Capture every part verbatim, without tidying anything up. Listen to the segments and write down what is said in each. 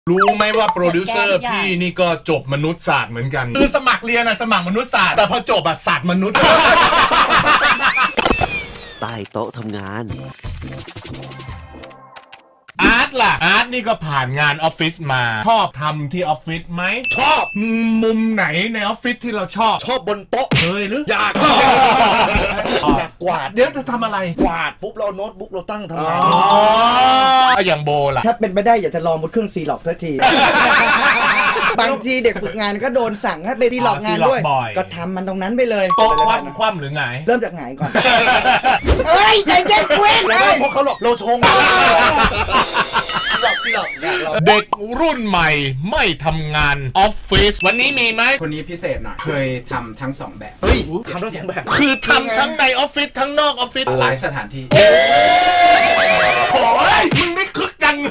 รู้ไหมว่าโปรดิวเซอร์พี่นี่ก็จบมนุษยศาสตร์เหมือนกันคือสมัครเรียนอะสมัครมนุษยศาสตร์แต่พอจบอะศาสตร์มนุษย์ใต้โต๊ะทำงานอาร์ตล่ะอาร์ตนี่ก็ผ่านงานออฟฟิศมาชอบทำที่ออฟฟิศไหมชอบมุมไหนในออฟฟิศที่เราชอบชอบบนโต๊ะเคยหรืออยากอยากกวาดเดี๋ยวจะทำอะไรกวาดปุ๊บเราโน้ตบุ๊กเราตั้งทำงานอ๋ออย่างโบล่ะถ้าเป็นไปได้อยากจะลองบนเครื่องซีล็อกสักทีบางทีเด็กฝึกงานก็โดนสั่งให้ไปซีล็อกงานด้วยก็ทำมันตรงนั้นไปเลยโต๊ะคว่ำคว่ำหรือไงเริ่มจากไงก่อนเอ้ยใจเย็นเว้ยพวกเขาหลอกเราชงเด็กรุ่นใหม่ไม่ทำงานออฟฟิศวันนี้มีไหมคนนี้พิเศษหน่อยเคยทำทั้งสองแบบเฮ้ยทำทั้งสองแบบคือทำทั้งในออฟฟิศทั้งนอกออฟฟิศหลายสถานที่โอ้ยมึงไม่คึกจัง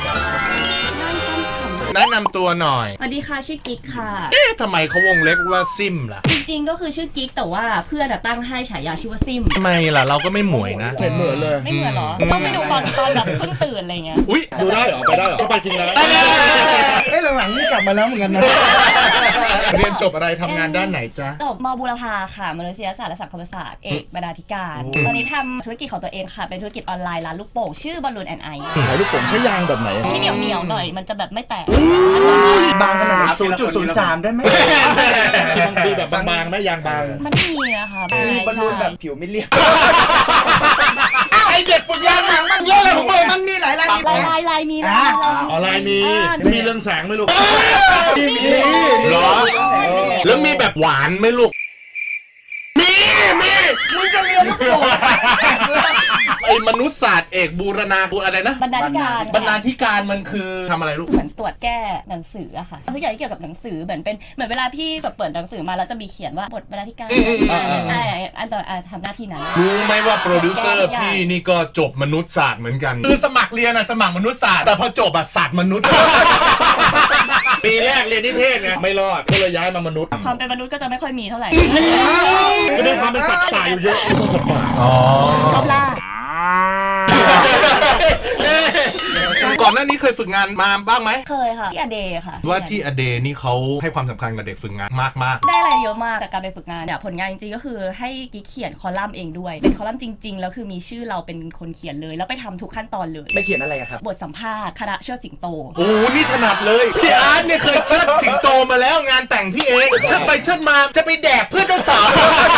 แนะนำตัวหน่อยสวัสดีค่ะชื่อกิ๊กค่ะเอ๊ะทำไมเขาวงเล็กว่าซิมล่ะจริงๆก็คือชื่อกิ๊กแต่ว่าเพื่อนตั้งให้ฉายาชื่อว่าซิมทำไมล่ะเราก็ไม่หมวยนะเหมือนเลยไม่เหมือนหรอต้องไปดูตอนตอนแบบเพิ่งตื่นอะไรเงี้ยอุ้ยดูได้เหรอไปได้เหรอก็ไปจริงนะเอ้ยหลังๆนี่กลับมาแล้วเหมือนกันนะเรียนจบอะไรทำงานด้านไหนจ๊ะจบม.บูรพาค่ะมนุษยศาสตร์และสังคมศาสตร์เอกบรรณาธิการตอนนี้ทำธุรกิจของตัวเองค่ะเป็นธุรกิจออนไลน์ร้านลูกโป่งชื่อบอลลูนแอนด์ไอขายลูกโป่งใช้ยางแบบไหนที่เหนียวเหนียวหน่อยมันจะแบบไม่แตกบางขนาดศูนย์จุดศูนย์สามได้ไหมบางทีแบบบางๆนะยางบางมันมีนะคะมีบอลลูนแบบผิวไม่เรียบไอเด็กฝึกยางมันมันเยอะเลยผมเลยมันมีหลายลายลายลายลายมีนะออนไลน์มีมีเรื่องแสงไหมลูกมีหรอแล้วมีแบบหวานไหมลูกมีมีมึงจะเรียนลูกโป่งไอ้มนุษยศาสตร์เอกบูรณาบูอะไรนะบรรณาธิการบรรณาธิการมันคือทำอะไรลูกเหมือนตรวจแก้หนังสืออะค่ะทุกอย่างที่เกี่ยวกับหนังสือเหมือนเป็นเหมือนเวลาพี่แบบเปิดหนังสือมาแล้วจะมีเขียนว่าบทบรรณาธิการอ่าอันต่อทำหน้าที่นั้นรู้ไหมว่าโปรดิวเซอร์พี่นี่ก็จบมนุษยศาสตร์เหมือนกันคือสมัครเรียนอะสมัครมนุษยศาสตร์แต่พอจบอะศาสตร์มนุษย์ปีแรกเรียนนิเทศไงไม่รอดก็เลยย้ายมามนุษย์ความเป็นมนุษย์ก็จะไม่ค่อยมีเท่าไหร่จะมีความเป็นสัตว์ป่าอยู่เยอะสัตว์ป่าชอบล่าก่อนหน้านี้เคยฝึกงานมาบ้างไหมเคยค่ะที่อเดย์ค่ะว่าที่อเดย์นี่เขาให้ความสำคัญกับเด็กฝึกงานมากมากได้อะไรเยอะมากจากการไปฝึกงานเนี่ยผลงานจริงๆก็คือให้กิ๊กเขียนคอลัมน์เองด้วยเป็นคอลัมน์จริงๆแล้วคือมีชื่อเราเป็นคนเขียนเลยแล้วไปทำทุกขั้นตอนเลยไปเขียนอะไรครับบทสัมภาษณ์คณะเชิดสิงโตโอ้นี่ถนัดเลยพี่อาร์ตเนี่ยเคยเชิดสิงโตมาแล้วงานแต่งพี่เองเชิดไปเชิดมาจะไปแดกเพื่อเจ้าสาว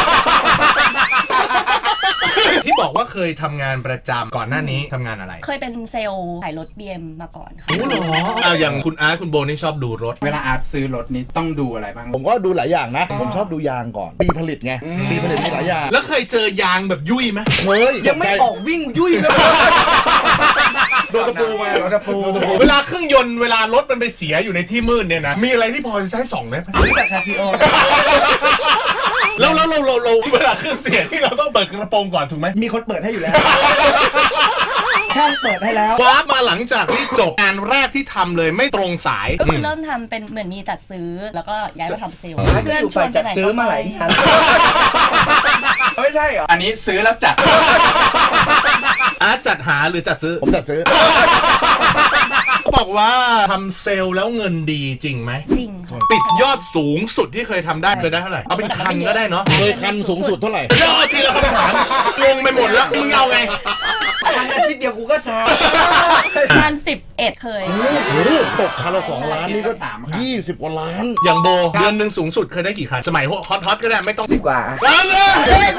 ที่บอกว่าเคยทำงานประจำก่อนหน้านี้ทำงานอะไรเคยเป็นเซลล์ขายรถ บี เอ็ม มาก่อนค่ะโอ้โหเอาอย่างคุณอาร์ตคุณโบนี่ชอบดูรถเวลาอาร์ตซื้อรถนี้ต้องดูอะไรบ้างผมก็ดูหลายอย่างนะผมชอบดูยางก่อนปีผลิตไงปีผลิตมีหลายอย่างแล้วเคยเจอยางแบบยุ่ยไหมเฮ้ยยังไม่ออกวิ่งยุ่ยเลยโดนตะปูมาโดนตะปูเวลาเครื่องยนต์เวลารถมันไปเสียอยู่ในที่มืดเนี่ยนะมีอะไรที่พอจะใช้ส่องไหมรู้จักคาซิโอแล้วแล้วเราเราเราเวลาเครื่องเสียที่เราต้องเปิดกระโปรงก่อนถูกไหมมีคนเปิดให้อยู่แล้วช่างเปิดให้แล้วว้ามาหลังจากที่จบงานแรกที่ทำเลยไม่ตรงสายก็คือเริ่มทำเป็นเหมือนมีจัดซื้อแล้วก็ย้ายมาทำเซลล์เพื่อนชวนจัดซื้อมาหลายงานไม่ใช่เหรออันนี้ซื้อแล้วจัดอาร์ตจัดหาหรือจัดซื้อผมจัดซื้อบอกว่าทำเซลล์แล้วเงินดีจริงไหมจริงค่ะปิดยอดสูงสุดที่เคยทำได้เคยได้เท่าไหร่เอาเป็นคันก็ได้เนาะเคยคันสูงสุดเท่าไหร่ยอดทีละคำถามงงไปหมดแล้วมึงเอาไงคันอาทิตย์เดียวกูก็ทำคันสิบเอ็ดเคยโอ้โหตกคันละสองล้านนี่ก็ยี่สิบกว่าล้านอย่างโบเดือนหนึ่งสูงสุดเคยได้กี่คันสมัยฮอตฮอตก็ได้ไม่ต้องสิบกว่าล้านเลย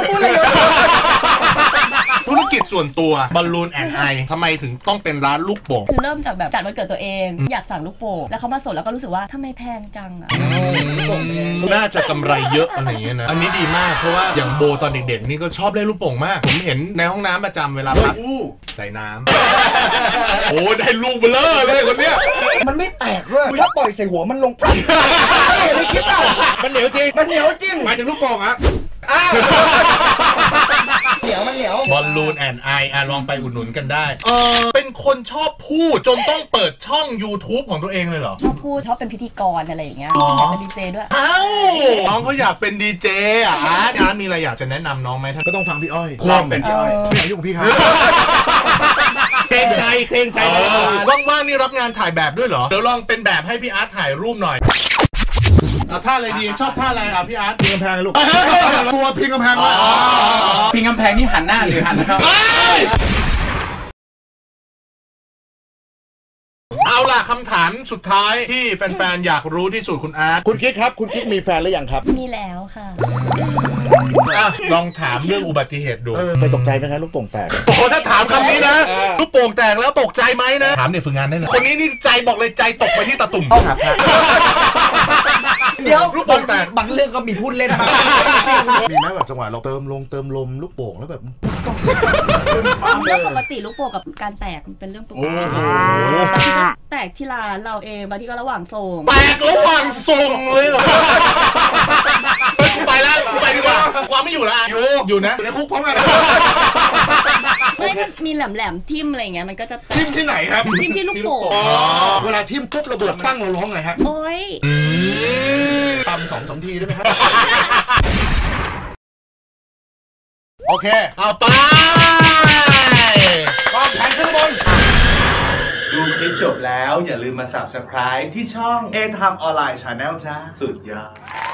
ธุรกิจส่วนตัวบอลลูนแอนด์ไอทำไมถึงต้องเป็นร้านลูกโป่งคือเริ่มจากแบบจัดวันเกิดตัวเองอยากสั่งลูกโป่งแล้วเขามาสดแล้วก็รู้สึกว่าทำไมแพงจังอ่ะน่าจะกำไรเยอะอะไรอย่างเงี้ยนะอันนี้ดีมากเพราะว่าอย่างโบตอนเด็กๆนี่ก็ชอบเล่นลูกโป่งมากผมเห็นในห้องน้ำประจำเวลาพักใส่น้ำโอ้ได้ลูกเบลอเลยคนเนี้ยมันไม่แตกด้วยถ้าปล่อยใส่หัวมันลงไปไม่คิดอ่ะมันเหนียวจริงมันเหนียวจริงหมายถึงลูกโป่งอะเหนียวมันเหนียวบอลลูนแอนด์ไออ่ะลองไปอุดหนุนกันได้เออเป็นคนชอบพูดจนต้องเปิดช่อง YouTube ของตัวเองเลยเหรอชอบพูดชอบเป็นพิธีกรอะไรอย่างเงี้ยอยากเป็นดีเจด้วยอ้าวน้องเขาอยากเป็นดีเจอ่ะอาร์ตอาร์ตมีอะไรอยากจะแนะนำน้องไหมท่านก็ต้องฟังพี่อ้อยความเป็นพี่อ้อยไม่อยากยุ่งพี่ครับเกรงใจเกรงใจว่างๆนี่รับงานถ่ายแบบด้วยเหรอเดี๋ยวลองเป็นแบบให้พี่อาร์ตถ่ายรูปหน่อยเอาท่าอะไรดีชอบท่าอะไรอ่ะพี่อาร์ตพิงกำแพงลูกตัวพิงกำแพงไว้พิงกำแพงนี่หันหน้าหรือหันหลังเอาล่ะคำถามสุดท้ายที่แฟนๆอยากรู้ที่สุดคุณอาร์ตคุณกิ๊กครับคุณกิ๊กมีแฟนหรือยังครับมีแล้วค่ะอ่ะลองถามเรื่องอุบัติเหตุดูเคยตกใจไหมครับลูกโป่งแตกโอ้โหถ้าถามคำนี้นะเออลูกโป่งแตกแล้วตกใจไหมนะถามเด็กฝึกงานได้เลยคนนี้นี่ใจบอกเลยใจตกไปที่ตะตุ่มเดี๋ยวลูกโป่งแตกบางเรื่องก็มีพูดเล่นมามีไหมแบบจังหวะเราเติมลงเติมลมลูกโป่งแล้วแบบเป็นเรื่องปกติลูกโป่งกับการแตกมันเป็นเรื่องปกติบางทีก็แตกที่ร้านเราเองบางทีก็ระหว่างส่งแตกระหว่างส่งเลยเหรอเฮ้ยกูไปแล้วกูไปดีกว่าความไม่อยู่แล้วอ่ะอยู่อยู่นะอยู่ในคุกพร้อมกันไม่มันมีแหลมๆทิ่มอะไรเงี้ยมันก็จะแตทิกมที่ไหนครับทิ่มที่ลูกโป่งเวลาทิมปุ๊บระเบิดปั้งเราร้องไงฮะโอ๊ยตำสองสามทีได้ไหมครับโอเคเอาไปก็แผนขึ้นบนดูคลิปจบแล้วอย่าลืมมา Subscribe ที่ช่อง A Time Online Channel จ้าสุดยอด